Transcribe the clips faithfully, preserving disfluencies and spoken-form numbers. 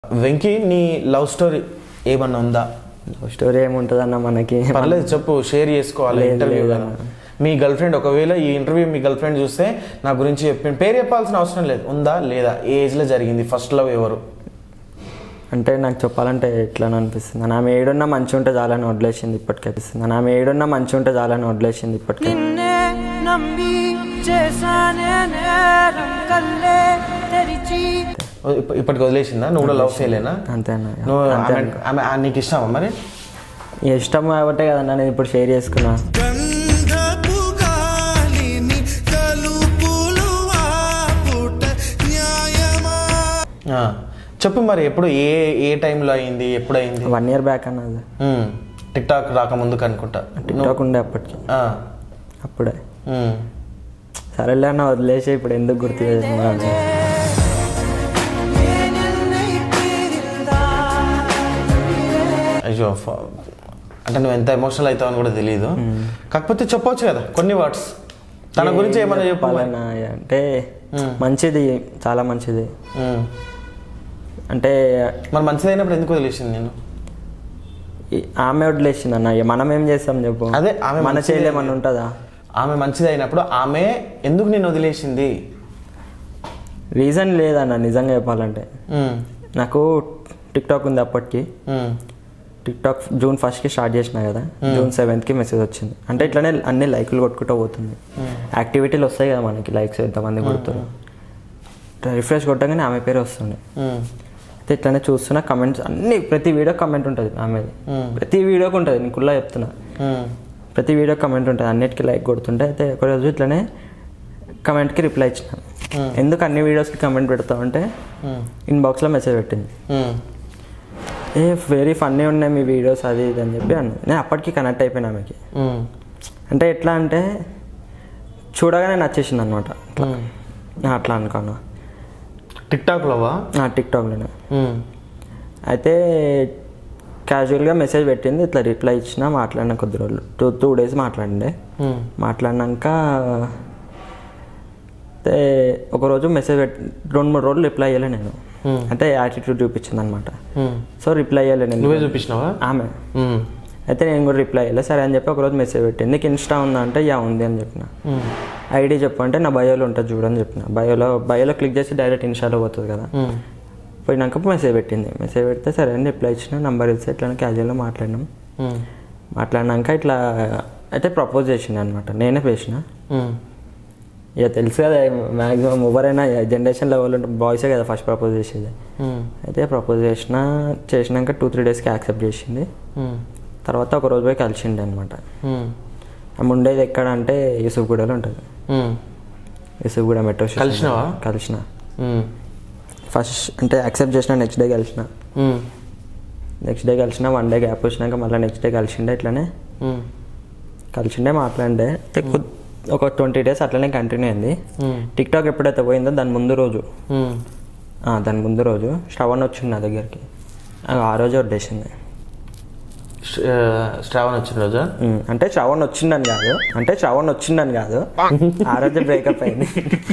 వెంకీ నీ love story ఏమన్నా ఉందా? లవ్ స్టోరీ ఏముంటుందన్న మనకి పర్లేదు చెప్పు, షేర్ చేసుకోవాలి. ఇంటర్వ్యూ కదా మీ గర్ల్ ఫ్రెండ్, ఒకవేళ ఈ ఇంటర్వ్యూ మీ గర్ల్ ఫ్రెండ్ చూస్తే నా గురించి చెప్పి పేరు చెప్పాల్సిన అవసరం లేదు, ఉందా లేదా, ఏ ఏజ్లో జరిగింది, ఫస్ట్ లవ్ ఎవరు? అంటే నాకు చెప్పాలంటే ఎట్లా అనిపిస్తుంది, ఆమె ఏడున్నా మంచిగా ఉంటే చాలని వదిలేసింది ఇప్పటికే అనిపిస్తుంది ఆమె ఏడున్నా మంచిగా ఉంటే చాలని వదిలేసింది ఇప్పటికే ఇప్పటికి వదిలేసిందా? నువ్వు కూడా లవ్ చేయలేనా? అంతేనా? నువ్వు నీకు ఇష్టమా? మరి ఇష్టం కాబట్టే కదన్నా నేను ఇప్పుడు షేర్ చేసుకున్నా. చెప్పు మరి, ఎప్పుడు ఏ ఏ టైంలో అయింది, ఎప్పుడు అయింది? వన్ ఇయర్ బ్యాక్ అన్నది. టిక్ టాక్ రాకముందుకు అనుకుంటా. టిక్ టాక్ ఉండే అప్పటికి, అప్పుడే. సరేలే అన్న వదిలేసి ఇప్పుడు ఎందుకు గుర్తు చేస్తున్నాను. అయ్యో, అంటే నువ్వు ఎంత ఎమోషనల్ అవుతావు అని కూడా తెలియదు, కాకపోతే చెప్పవచ్చు కదా కొన్ని వర్డ్స్ తన గురించి ఏమైనా చెప్పాలన్నా. అంటే మంచిది, చాలా మంచిది. అంటే మరి మంచిది అయినప్పుడు ఎందుకు వదిలేసింది నేను? ఆమె వదిలేసింది అన్న, మనం ఏం చేస్తాం చెప్పు? అదే ఆమె మన చేయలేమని ఉంటుందా? ఆమె మంచిది అయినప్పుడు ఆమె ఎందుకు నేను వదిలేసింది? రీజన్ లేదన్న, నిజంగా చెప్పాలంటే. నాకు టిక్ టాక్ ఉంది అప్పటికి. టిక్ టాక్ జూన్ ఫస్ట్కి స్టార్ట్ చేసిన కదా, జూన్ సెవెంత్కి మెసేజ్ వచ్చింది. అంటే ఇట్లానే అన్ని లైకులు కొట్టుకుంటూ పోతుంది. యాక్టివిటీలు వస్తాయి కదా మనకి, లైక్స్ ఎంతమంది కొడుతారు. రిఫ్రెష్ కొట్టగానే ఆమె పేరు వస్తుంది. అయితే ఇట్లానే చూస్తున్నా, కమెంట్స్ అన్ని, ప్రతి వీడియో కమెంట్ ఉంటుంది ఆమెది, ప్రతి వీడియోకి ఉంటుంది. నీకుల్లా చెప్తున్నా, ప్రతి వీడియో కమెంట్ ఉంటుంది, అన్నిటికీ లైక్ కొడుతుంటే. అయితే ఒకరోజు ఇట్లానే కమెంట్కి రిప్లై ఇచ్చిన. ఎందుకు అన్ని వీడియోస్కి కమెంట్ పెడతావు అంటే, ఇన్బాక్స్లో మెసేజ్ పెట్టింది, ఏ వెరీ ఫన్నీ ఉన్నాయి మీ వీడియోస్, అది ఇది అని చెప్పి అన్న. నేను అప్పటికి కనెక్ట్ అయిపోయినా ఆమెకి. అంటే ఎట్లా అంటే చూడగానే నచ్చేసింది అనమాట. అట్లా అట్లా అనుకున్నా. టిక్ టాక్లోవా? టిక్ టాక్లోనే. అయితే క్యాజువల్గా మెసేజ్ పెట్టింది, ఇట్లా రిప్లై ఇచ్చిన. మాట్లాడిన కొద్ది రోజులు, టూ టూ డేస్ మాట్లాడిండే. మాట్లాడినాక అయితే ఒకరోజు మెసేజ్ పెట్టి రెండు మూడు రోజులు రిప్లై అయ్యలే నేను. అంటే యాటిట్యూడ్ చూపించింది అనమాట. సో రిప్లై అయ్యలే నేను. నువ్వే చూపించినావా? ఆమె. అయితే నేను కూడా రిప్లై అయ్యలే. సరే అని చెప్పి ఒకరోజు మెసేజ్ పెట్టింది, నీకు ఇన్స్టా ఉందా అంటే యా ఉంది అని చెప్పిన. ఐడి చెప్పు అంటే నా బయోలో ఉంటుంది చూడని చెప్పిన. బయోలో బయోలో క్లిక్ చేసి డైరెక్ట్ ఇన్స్టాలో పోతుంది కదా. పోయినాక మెసేజ్ పెట్టింది. మెసేజ్ పెడితే సరే అని రిప్లై ఇచ్చిన. నెంబర్ ఇస్తే ఇట్లా క్యాజువల్గా మాట్లాడినాం. మాట్లాడినాక ఇట్లా అయితే ప్రపోజ్ చేసింది అనమాట. నేనే చేసిన. ఇక తెలుసు కదా, మ్యాక్సిమం ఎవరైనా జనరేషన్ లెవెల్ ఉంటే బాయ్సే కదా ఫస్ట్ ప్రపోజ్ చేసేది. అయితే ప్రపోజ్ చేసిన చేసినాక టూ త్రీ డేస్కి యాక్సెప్ట్ చేసింది. తర్వాత ఒక రోజు పోయి కలిసిండే అనమాట. ఆమె ఉండేది ఎక్కడ అంటే యూసుఫ్గూడలో ఉంటుంది. యూసుఫ్గూడ మెట్రో స్టేషన్ కలిసిన. ఫస్ట్ అంటే యాక్సెప్ట్ చేసిన నెక్స్ట్ డే కలిసిన. నెక్స్ట్ డే కలిసిన వన్ డే గ్యాప్ వచ్చినాక మళ్ళీ నెక్స్ట్ డే కలిసిండే. ఇట్లానే కలిసిండే మాట్లాడే ఒక ట్వంటీ డేస్ అట్లనే కంటిన్యూ అయింది. టిక్ టాక్ ఎప్పుడైతే పోయిందో దాని ముందు రోజు దాని ముందు రోజు శ్రవణ్ వచ్చింది నా దగ్గరికి. ఆ రోజు వడ్డేసింది. శ్రావణ్ వచ్చిన రోజు అంటే శ్రవణ్ వచ్చిందని కాదు, అంటే శ్రవణ్ వచ్చిందని కాదు, ఆ రోజు బ్రేకప్ అయింది.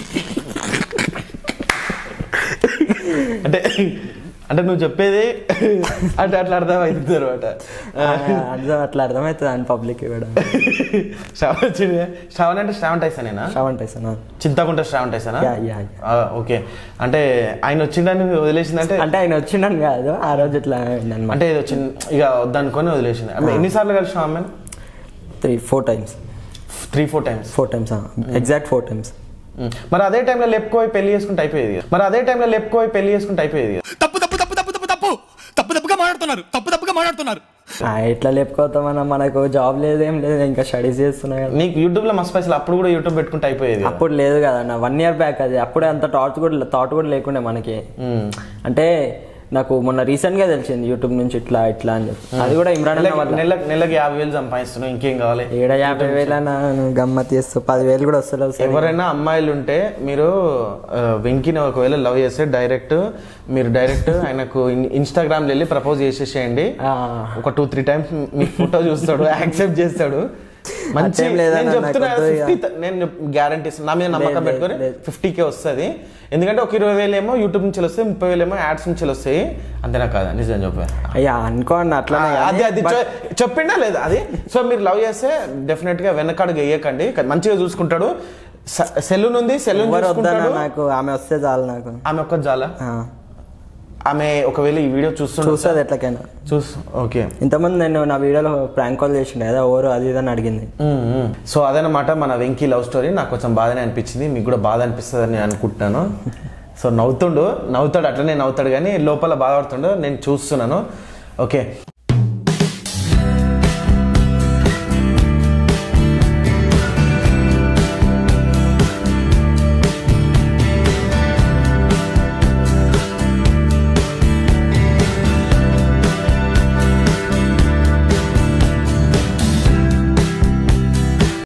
అంటే అంటే నువ్వు చెప్పేది అంటే అట్లా అర్థమవుతుంది అనమాట. అర్థం అట్లా అర్థమవుతుంది అని పబ్లిక్ ఇవ్వడం. శ్రావణ్ వచ్చింది. శ్రావణ్ అంటే శ్రావణ్ టైసనేనా? శ్రావణ్ టైసన్. చింతకుంట శ్రావణ్ టైసనా? ఓకే. అంటే ఆయన వచ్చిండని వదిలేసిందంటే? అంటే ఆయన వచ్చిండని కాదు, ఆ రోజు ఇట్లా అంటే ఇది వచ్చింది ఇక వద్దనుకొని వదిలేసింది. ఎన్నిసార్లు కలిసిన ఆమెను? Three four times three four times four times exact four times. మరి అదే టైంలో లేపుకోయి పెళ్లి చేసుకుంటే అయిపోయేది. మరి అదే టైంలో లేపుకోయి పెళ్లి చేసుకుంటే అయిపోయేది. తప్పు తప్పు తప్పు తప్పు తప్పు తప్పు తప్పు తప్పుగా మాట్లాడుతున్నారు తప్పు తప్పుగా మాట్లాడుతున్నారు. ఎట్లా లేపుకోతామన్నా, మనకు జాబ్ లేదు, ఏం లేదు, ఇంకా స్టడీస్ చేస్తున్నా కదా. నీకు యూట్యూబ్ లో మస్తు పైసలు అప్పుడు కూడా యూట్యూబ్ పెట్టుకుంటే అయిపోయేది. అప్పుడు లేదు కదన్న, వన్ ఇయర్ బ్యాక్ అది. అప్పుడే అంత థాట్ కూడా థాట్ కూడా లేకుండే మనకి. అంటే నాకు మొన్న రీసెంట్ గా తెలిసింది యూట్యూబ్ నుంచి ఇట్లా ఇట్లా అని చెప్పి. అది కూడా ఇమ్రాన్ నెలకు నెలకి యాభై వేలు సంపాదిస్తున్నావు, ఇంకేం కావాలి? ఏడా యాభై వేలన్నా గమ్మత్ చేస్తావు, పదివేలు కూడా వస్తలేవు. ఎవరైనా అమ్మాయిలు ఉంటే మీరు వెంకీని ఒకవేళ లవ్ చేస్తే డైరెక్ట్ మీరు డైరెక్ట్ ఆయనకు ఇన్స్టాగ్రామ్ వెళ్ళి ప్రపోజ్ చేసేసేయండి. ఒక టూ త్రీ టైమ్స్ మీ ఫోటో చూస్తాడు, యాక్సెప్ట్ చేస్తాడు. మంచి నేను చెప్తున్నా ఫిఫ్టీ నేను గ్యారంటీ ఇస్తాను, నా మీద నమ్మకం పెట్టుకొని ఫిఫ్టీ కే వస్తుంది. ఎందుకంటే ఒక ఇరవై వేలు ఏమో యూట్యూబ్ నుంచి వస్తాయి, ముప్పై వేలు ఏమో యాడ్స్ నుంచి వస్తాయి. అంతేనా కాదా? నిజం చెప్పా. అయ్యా అనుకోండి అట్లా అది అది చెప్పిండా లేదా అది. సో మీరు లవ్ చేస్తే డెఫినెట్ గా వెనకాడుగా వేయకండి, మంచిగా చూసుకుంటాడు. సెలూన్ ఉంది, సెలూన్ చూసుకుంటాడు. నాకు ఆమె వస్తే చాలు, నాకు ఆమె ఒక్క చాలా. ఆమె ఒకవేళ ఈ వీడియో చూస్తూ చూస్తుంది ఎట్లకైనా చూసు. ఓకే, ఇంతమంది నేను నా వీడియోలో ప్రాంక్ కాల్ చేసిండే కదా ఓవర్ అది ఇదని అడిగింది. సో అదనమాట మన వెంకీ లవ్ స్టోరీ. నాకు కొంచెం బాధనే అనిపించింది, మీకు కూడా బాధ అనిపిస్తుంది అని అనుకుంటున్నాను. సో నవ్వుతుండు, నవ్వుతాడు, అట్లనే నవ్వుతాడు, కానీ లోపల బాధపడుతుండు, నేను చూస్తున్నాను. ఓకే.